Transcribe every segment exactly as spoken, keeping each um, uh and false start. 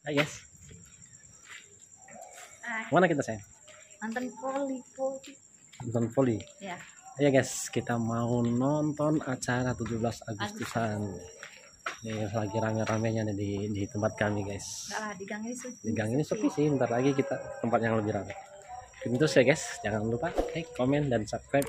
Hai guys. Mana kita sayang? Nonton voli, voli. Nonton voli. Ya. Ayo guys, kita mau nonton acara tujuh belas Agustusan. Ini lagi rame-ramenya nih di, di tempat kami guys. Enggak lah, di gang ini sepi. Di gang ini sepi sih, bentar lagi kita ke tempat yang lebih ramai. Terus ya guys, jangan lupa like, komen, dan subscribe.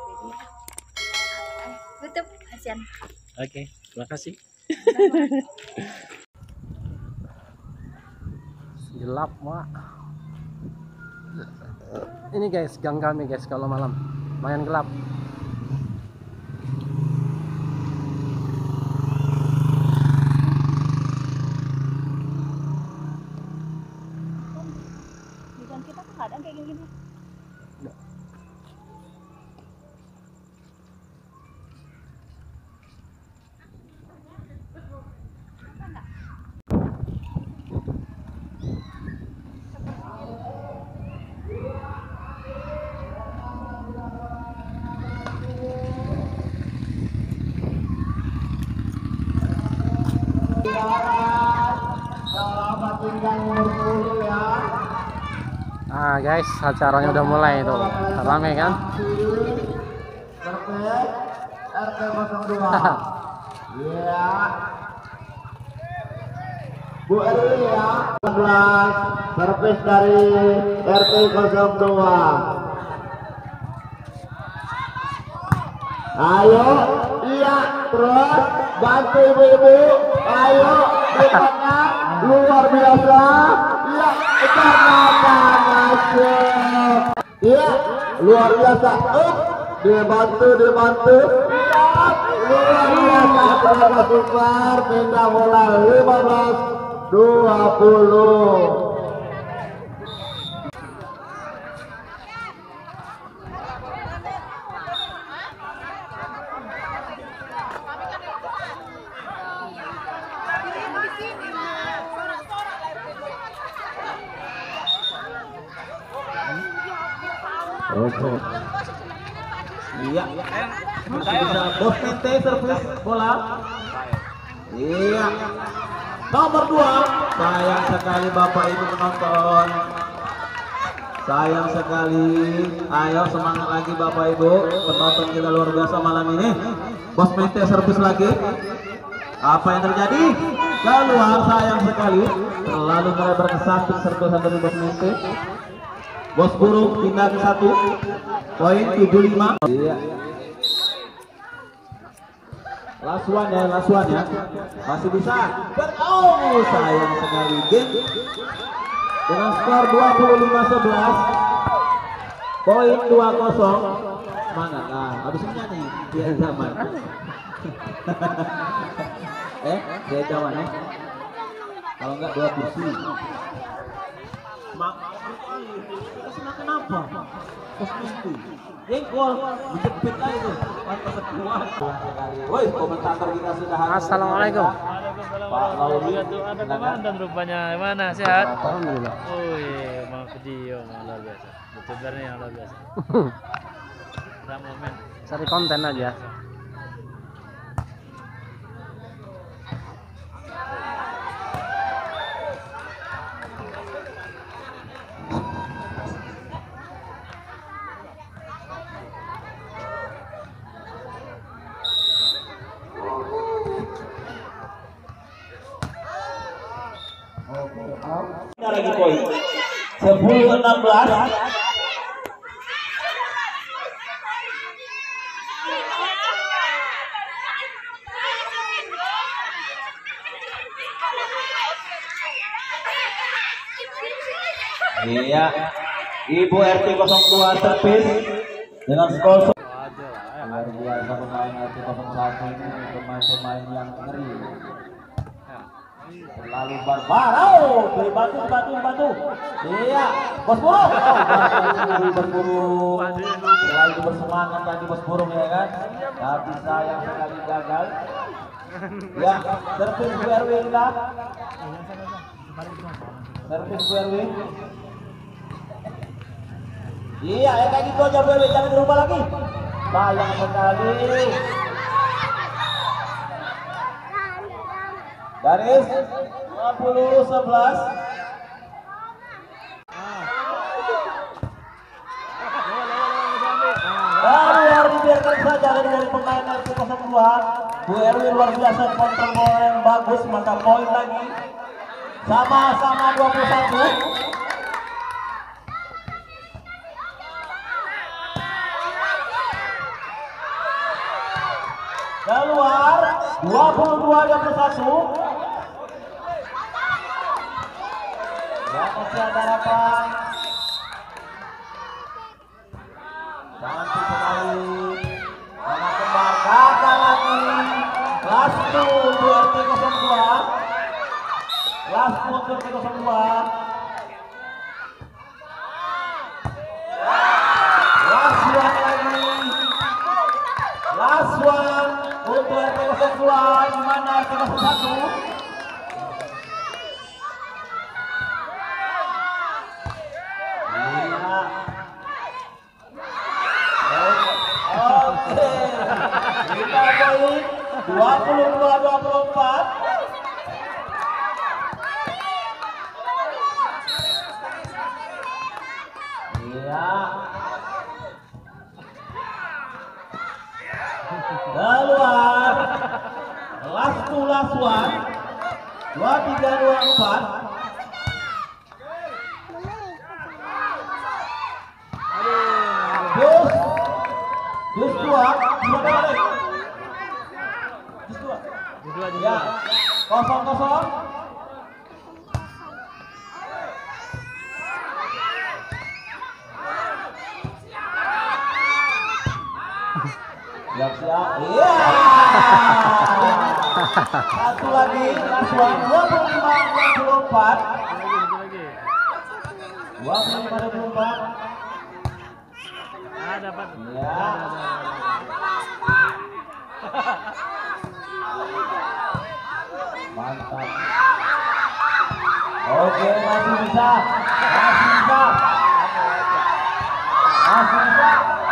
YouTube Asian. Oke, terima kasih. Gelap mak. Ini guys, gang kami guys kalau malam lumayan gelap. Di gang kita tuh nggak ada kayak gini. Ah guys, acaranya udah mulai tuh, rame kan? R T nol dua. Iya. Bu Erwi ya, enam belas servis dari R T nol dua. Ayo, iya, terus bantu ibu-ibu. Ayo, depannya luar biasa. Iya, jangan masuk. Iya, luar biasa. Up, dibantu, dibantu. Iya, luar biasa. Tenaga super, pindah bola lima belas dua puluh. Oke. Iya. Masih bisa bos mente servis bola. Iya. Nomor dua. Sayang sekali Bapak Ibu penonton. Sayang sekali. Ayo semangat lagi Bapak Ibu. Penonton kita luar biasa malam ini. Bos mente servis lagi. Apa yang terjadi? Keluar, sayang sekali. Lalu mulai berkesamping servisan dari bos mente. Bos burung pindah ke satu poin tujuh puluh lima. Iya. Lasuan ya, lasuan ya. Masih bisa. Oh, sayang sekali. Game dengan skor dua puluh lima sebelas. Poin dua kosong. Semangat. Nah, habis ini nih dia zaman. eh, dia zaman ya. Kalau enggak dua kursi. Mak, kenapa? Pasti jengkol, dijepit aja tuh. Pantas kuat. Woi, komentator kita sudah hadir. Assalamualaikum. Pak Lauri. Lihat tuh ada komandan rupanya. Mana sehat? Alhamdulillah. Oh iya, mau video luar biasa. Youtubernya yang luar biasa. Ada momen. Cari konten aja. Lagi poin sepuluh enam belas. Iya, Ibu R T nol dua servis dengan skor luar biasa. Pemain R T nol satu ini pemain-pemain yang ngeri. Lalu Barbaro, dibantu, dibantu, dibantu. Iya, bos burung. Oh, bos burung. Selalu bersemangat tadi bos burung ya kan. Tapi sayang sekali gagal. Ya, servis Bu Erwin lah. Servis Bu Erwin. Iya, ya kayak gitu aja Bu Erwin, jangan dirubah lagi. Sayang sekali. Garis dua puluh sebelas. Lalu dibiarkan saja dari pemain R T nol dua. Bu Erwin luar biasa kontrol bola yang bagus, mantap poin lagi. Sama-sama dua puluh satu. Keluar dua puluh dua dua puluh satu. Ya, masih ada harapan. Cantik sekali. Anak kembar gagal lagi. Last two untuk R T nol dua. Last two untuk R T nol dua. Last one lagi. Last one untuk R T nol dua. Di mana R T nol satu? dua puluh dua dua puluh empat. Iya. Keluar. Last two last one. dua tiga dua empat. Dus. Dus dua. Dua balik. Ya, kosong kosong. Siap siap. Iya. Satu lagi, Aswan dua puluh lima dua puluh empat. dua puluh lima dua puluh empat. Ah, dapat. Ya. Mantap. Oke, masih bisa. Masih bisa. Masih bisa.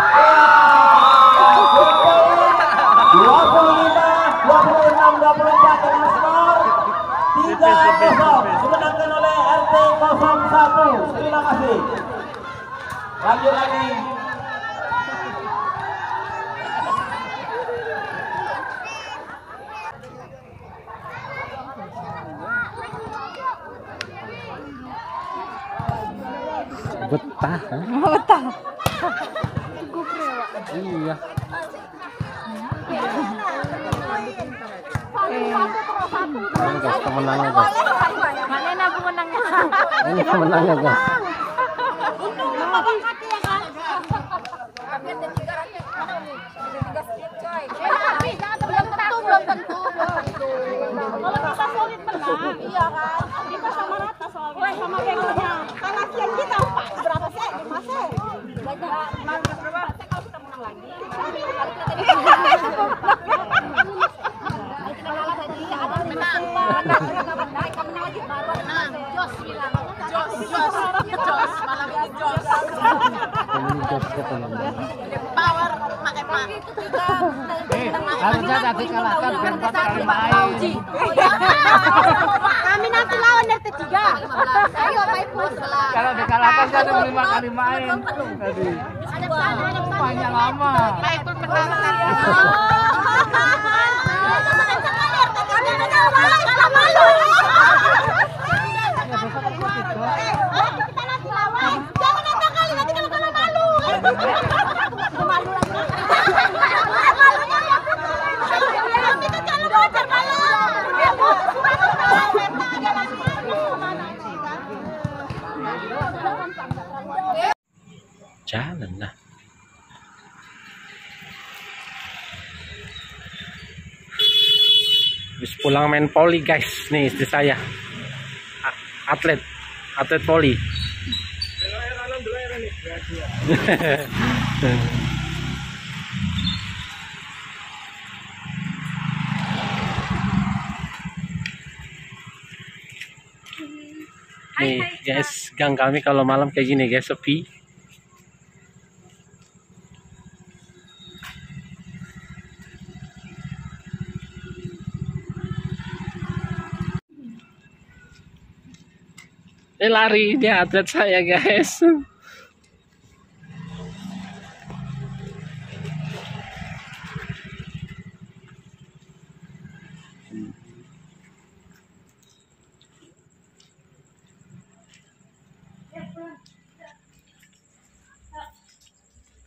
dua puluh lima dua puluh enam dua puluh empat dengan skor tiga kosong dimenangkan oleh R T nol satu. Terima kasih. Lanjut lagi. Betah, ha? Betah. Iya. Ini guys, pemenangnya guys. Mana pemenangnya? Ini pemenangnya guys. Belum tentu, belum tentu. Kalau kita solid menang, iya kan? Kita sama rata soalnya, sama begonya. Kan latihan kita berapa sih? Lima sih. Belajar lima berapa? Kalau kita menang lagi. Kalau kita tadi kalah tadi ada menang. Menang, kita menang lagi baru menang. Jos bilang. Jos, jos, jos. Malam ini jos. Ini guys ketemu. Power, pakai pak. Itu juga. Harusnya tadi kalahkan biar empat kali main. Kami nanti lawan R T tiga. Ayo main bos. Kalau dikalahkan kan ada lima kali main tadi. Panjang lama. Main pun menang. Kita nanti lawan. Jangan nanti kali nanti kalau kalah malu. Malu lagi. Jalan lah. Habis pulang main poli guys. Nih istri saya. A- Atlet. Atlet poli. Nih guys, gang kami kalau malam kayak gini guys, sepi. Ini lari dia atlet saya guys.